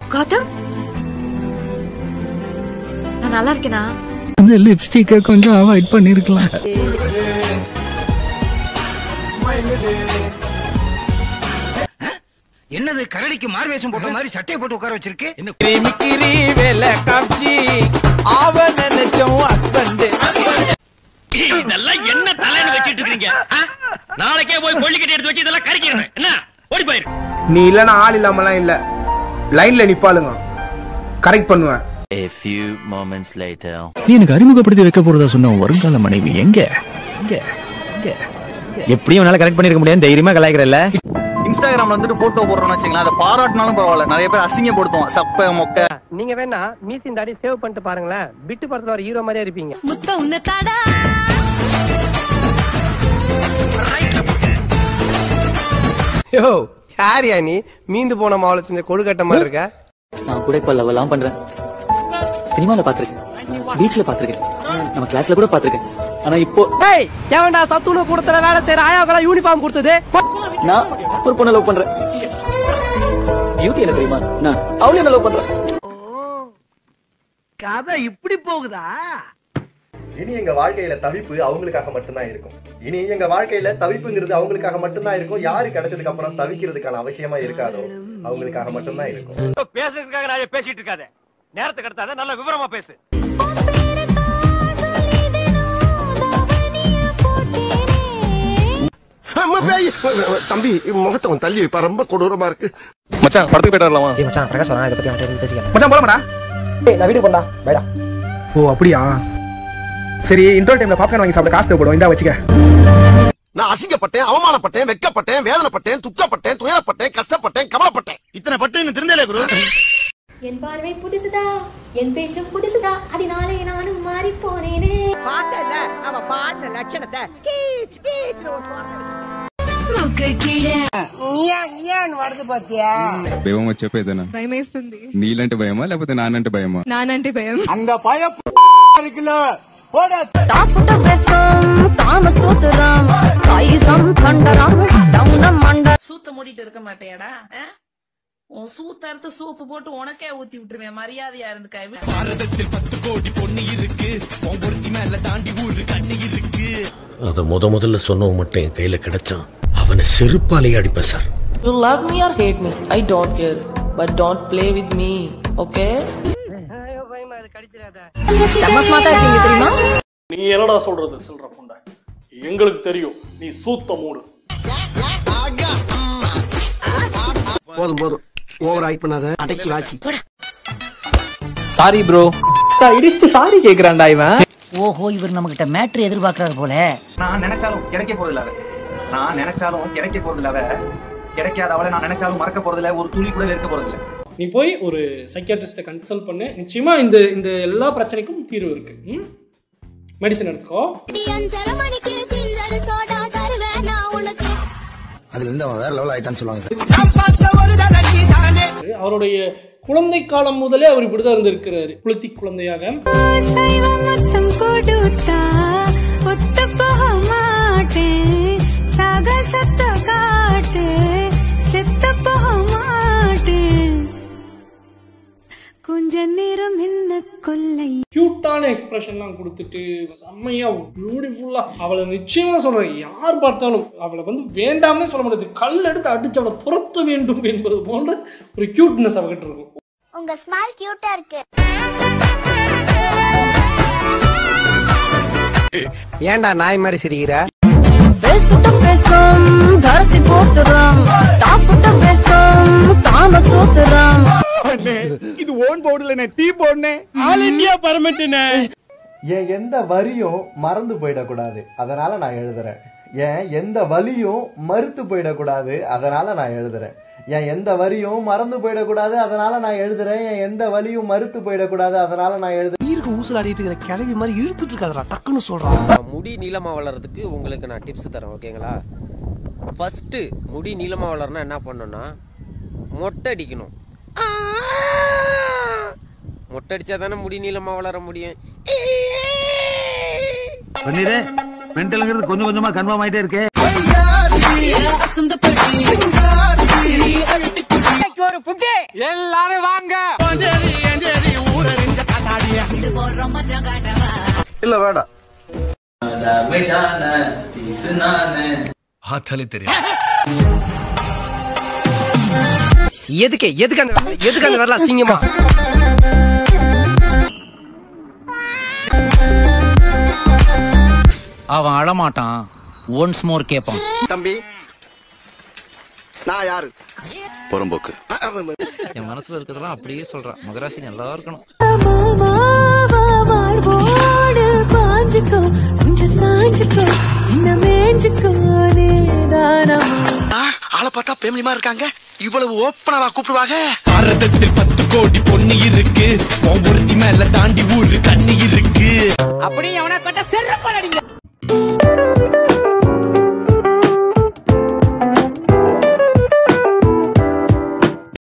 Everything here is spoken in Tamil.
கௌதம், நான் நல்லா இருக்கேனா? அந்த லிப்ஸ்டிக்க கொஞ்சம் அவாய்ட் பண்ணிருக்கலாம். என்னது கரடிக்கு மார்வேஷம் போட்ட மாதிரி சட்டையை போட்டு உட்கார வச்சிருக்கு? இதெல்லாம் என்ன தலைன்னு வச்சிட்டு இருக்கீங்க? நாளைக்கே போய் கொள்ளிக்கட்டி எடுத்து வச்சு இதெல்லாம் கறிக்கிறேன். என்ன ஓடி போயிரு. நீ இல்லன்னா ஆள் இல்லாமலாம் இல்ல, லைன்ல நிப்பாளுங்க, கரெக்ட் பண்ணுவேன். A few moments later. நீ எனக்கு அறிமுகப்படுத்தி வைக்க போறதா சொன்ன வருங்கால மனைவி எங்க? எப்படியும் என்னால கரெக்ட் பண்ணிருக்க முடியாது, தைரியமா கலாய்க்கிறல்ல. இன்ஸ்டாகிராம்ல வந்துட்டு போட்டோ போடுறோம்னு வச்சுங்களேன், அதை பாராட்டினாலும் பரவாயில்ல, நிறைய பேர் அசிங்கப்படுத்துவோம், சப்ப மொக்க. நீங்க வேணா மீசி தாடி சேவ் பண்ணிட்டு பாருங்களேன், பிட்டு படத்துல வர ஹீரோ மாதிரியே இருப்பீங்க. யோ யாரியா நீ? மீந்து போன மாவுல செஞ்ச கொழுக்கட்ட மாதிரி இருக்க. நான் கூட இப்ப லவ் எல்லாம் பண்றேன். சினிமால பாத்திருக்கேன், பீச்ல பாத்திருக்கேன், நம்ம கிளாஸ்ல கூட பாத்திருக்கேன். ஆனா இப்போ ஏன்டா சத்துணவு கூடத்துல வேலை செய்யற ஆயாவுக்கு யூனிஃபார்ம் கொடுத்தது? நான் ஒரு பொண்ணை லவ் பண்றேன். பியூட்டி என்ன தெரியுமா? நான் அவளே என்ன லவ் பண்றேன். கதை இப்படி போகுதா? இனி எங்க வாழ்க்கையில தவிப்பு அவங்களுக்காக மட்டும்தான் இருக்கும். இனி எங்க வாழ்க்கையில தவிப்புங்கிறது அவங்களுக்காக மட்டும்தான் இருக்கும். யாரு கிடைச்சதுக்கு அப்புறம் தவிக்கிறதுக்கான அவசியமா இருக்காதோ அவங்களுக்காக மட்டும்தான் இருக்கும். பேசுறதுக்காக நான் பேசிட்டு இருக்காத, நேரத்தை கடத்தாத, நல்ல விவரமா பேசு. தம்பி முகத்தவன் தள்ளி வைப்பா, ரொம்ப கொடூரமா இருக்கு. மச்சான் படத்துக்கு போயிட்டு வரலாமா? மச்சான் பிரகாஷ் வரா, இத பத்தி அவன்கிட்ட பேசிக்கலாம். மச்சான் போலாமாடா? நான் வீடியோ பண்ணா வேடா. ஓ அப்படியா? சரி, இன்டர்வல் டைம்ல பாப்கார்ன் வாங்கி சாப்பிட காசு தேவைப்படும், இந்தா வச்சுக்க. நான் அசிங்கப்பட்டேன், அவமானப்பட்டேன், வெட்கப்பட்டேன், வேதனைப்பட்டேன், துக்கப்பட்டேன், துயரப்பட்டேன், கஷ்டப்பட்டேன், கவலைப்பட்டேன். இத்தனை பட்டு இன்னும் திருந்தலே குரு. என் பார்வை புதுசுதா, என் பேச்சும் புதுசுதா, அதனாலே நானும் மாறி போனேனே. பார்த்தல அவ பாட்ட லட்சணத்தை கீச் கீச்னு ஒரு போறான். முக்கு கீழே ஏன் வருது பாத்தியா? భయం చెప్పేదనా? భయమేస్తుంది. నీలంటే భయమా లేకపోతే నానంటే భయమా? నానంటే భయం. அந்த பய இருக்குல போட తాపుట బెసం కామ సూత్రం కాయిసం ఖండరం దౌనం మండ. சூத்த மூடிட்டு இருக்க மாட்டேடா? உன் சூத்தறுத்து சூப்பு போட்டு உனக்கே ஊத்தி விட்டுருவேன், மரியாதையா இருந்து கை. பாரதத்தில் 10 கோடி பொண்ணு இருக்கு, ஒவ்வொருத்தி மேல தாண்டி ஊரு கண்ணு இருக்கு. அத முதல்ல சொன்னவன் மட்டும் என் கையில கிடைச்சான், அவனை செருப்பாலே அடிப்பேன் sir. You love me or hate me, I don't care, but don't play with me, okay? ஐயோ பயமா அது கடிச்சிராத. சமஸ்மாதா இருக்கீங்க தெரியுமா? நீ என்னடா சொல்றது சொல்ற புண்டை? எங்களுக்கு தெரியும் நீ சூத்த மூடு. போதும் போதும், ஓவர் ஆக்ட் பண்ணாத, அடக்கி வாசி. Sorry bro. இடிச்சு சாரி கேக்குறான்டா இவன். ஓஹோ, இவர் நம்ம கிட்ட மேட்ரு எதிர்பார்க்கறாரு போல. நான் நினைச்சாலும் கிடைக்க போறது இல்ல, நான் நினைச்சாலும் கிடைக்க போறது இல்ல, கிடைக்காத அவளை நான் நினைச்சாலும் மறக்க போறது இல்ல, ஒரு துளி கூட வெறுக்க போறது இல்ல. நீ போய் ஒரு சைக்கியாட்ரிஸ்ட கன்சல்ட் பண்ணு, நிச்சயமா இந்த எல்லா பிரச்சனைக்கும் தீர்வு இருக்கு. மெடிசன் எடுத்துக்கோ. அதுல இருந்து அவன் வேற லெவல் ஆயிட்டான்னு சொல்லுவாங்க. அவருடைய குழந்தை காலம் முதலே அவர் இப்படிதான் இருந்திருக்கிறாரு, புளுத்தி குழந்தையாக. கொஞ்ச நேரம் என்ன கொள்ளை கியூட்டான எக்ஸ்பிரஷன்லாம் கொடுத்துட்டு செம்மையா பியூட்டிஃபுல்லா அவளை நிச்சயமா சொல்றேன், யார் பார்த்தாலும் அவளை வேண்டாம்னே சொல்ல முடியாது, கல் எடுத்து அடிச்சு அவளை துரத்த வேண்டும் என்பது போன்ற ஒரு கியூட்னஸ் அவகிட்ட இருக்கும். உங்க ஸ்மைல் கியூட்டா இருக்கு. ஏன்டா நாய் மாதிரி சிரிக்கிற? பேசுட்டும் பேசும் தரத்தி போத்துறோம், தாப்புட்டும் பேசும் காம சூத்துறோம். இது ஓன் போர்டுல டீ போடுனே, ஆல் இந்தியா பர்மிட்னே. ஏன் எந்த வரியும் மறந்து போயிடக்கூடாது, அதனால நான் எழுதுறேன். ஏன் எந்த வலியும் மறுத்து போயிடக்கூடாது, அதனால நான் எழுதுறேன். ஏன் எந்த வரியும் மறந்து போயிடக்கூடாது, அதனால நான் எழுதுறேன். ஏன் எந்த வலியும் மறுத்து போயிடக்கூடாது, அதனால நான் எழுதுறேன். ஈருக்கு ஊசலாடிட்டு இருக்கிற கிளவி மாதிரி இழுத்துட்டு இருக்காதடா, டக்குன்னு சொல்றான். முடி நீளமா வளர்றதுக்கு உங்களுக்கு நான் டிப்ஸ் தரேன், ஓகேங்களா? ஃபர்ஸ்ட் முடி நீளமா வளரணும்னா என்ன பண்ணணும்னா மொட்டை அடிக்கணும். மொட்டை அடிச்சா தானே முடி நீளமா வளர முடியும். மென்டல்ங்கிறது கொஞ்சம் கொஞ்சமா கன்ஃபார்ம் ஆயிட்டே இருக்கே. ஒரு ஒரு புட்டி எல்லாரும் வாங்க இல்ல வேண்டாம். பார்த்தாலே தெரியும். எதுக்கு அந்த வரல அசிங்கமா அவன் அழமாட்டான், ஒன்ஸ் மோர் கேட்பான். தம்பி நான் யாரு? புறம்போக்கு. என் மனசுல இருக்கிறதெல்லாம் அப்படியே சொல்றான். மகராசி நல்லா இருக்கணும். ஆளை பார்த்தா பேமிலிமா இருக்காங்க. இவ்வளவு ஓப்பனாவா கூப்பிடுவாங்க? பாரதத்தில் 10 கோடி பொண்ணு இருக்கு, ஒருத்தி மேல தாண்டி ஊரு கண்ணி இருக்கு. அப்படி அவனை கட்ட செருப்பால் அடிங்க.